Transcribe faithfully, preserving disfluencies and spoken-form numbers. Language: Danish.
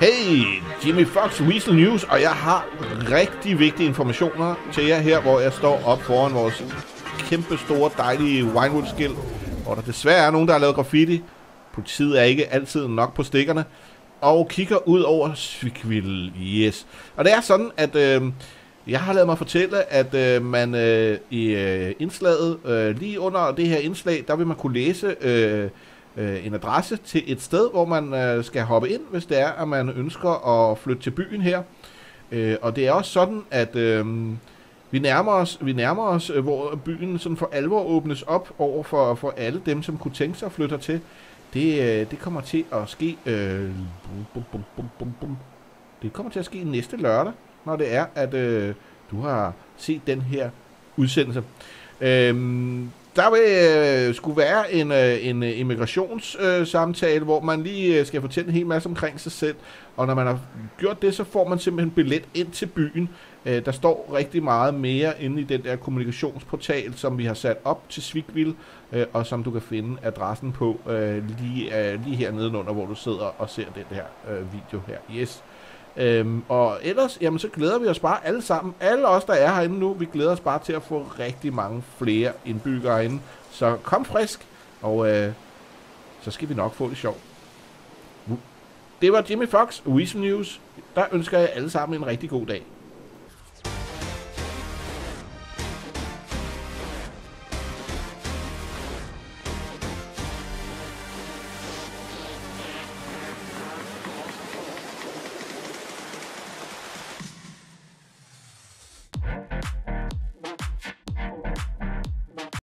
Hey, Jimmy Fox, Weasel News, og jeg har rigtig vigtige informationer til jer her, hvor jeg står op foran vores kæmpe store, dejlige Winewood-skilt, hvor der desværre er nogen, der har lavet graffiti. Politiet er ikke altid nok på stikkerne, og kigger ud over Svikville, yes. Og det er sådan, at øh, jeg har lavet mig fortælle, at øh, man øh, i øh, indslaget, øh, lige under det her indslag, der vil man kunne læse øh, øh, en adresse til et sted, hvor man øh, skal hoppe ind, hvis det er, at man ønsker at flytte til byen her. Øh, og det er også sådan, at øh, vi nærmer os, vi nærmer os øh, hvor byen sådan for alvor åbnes op over for, for alle dem, som kunne tænke sig at flytte til. Det, øh, det kommer til at ske øh, bum, bum, bum, bum, bum. Det kommer til at ske næste lørdag, når det er, at øh, du har set den her udsendelse. Øhm, der vil øh, skulle være en, øh, en immigrationssamtale, øh, hvor man lige øh, skal fortælle en hel masse omkring sig selv. Og når man har gjort det, så får man simpelthen billet ind til byen. Øh, der står rigtig meget mere inde i den der kommunikationsportal, som vi har sat op til Svikville, øh, og som du kan finde adressen på øh, lige, øh, lige hernede under, hvor du sidder og ser den her øh, video her. Yes. Øhm, og ellers, jamen så glæder vi os bare alle sammen, alle os der er herinde nu, vi glæder os bare til at få rigtig mange flere indbyggere herinde, så kom frisk, og øh, så skal vi nok få det sjovt. Det var Jimmy Fox, Weasel News, der ønsker jeg alle sammen en rigtig god dag.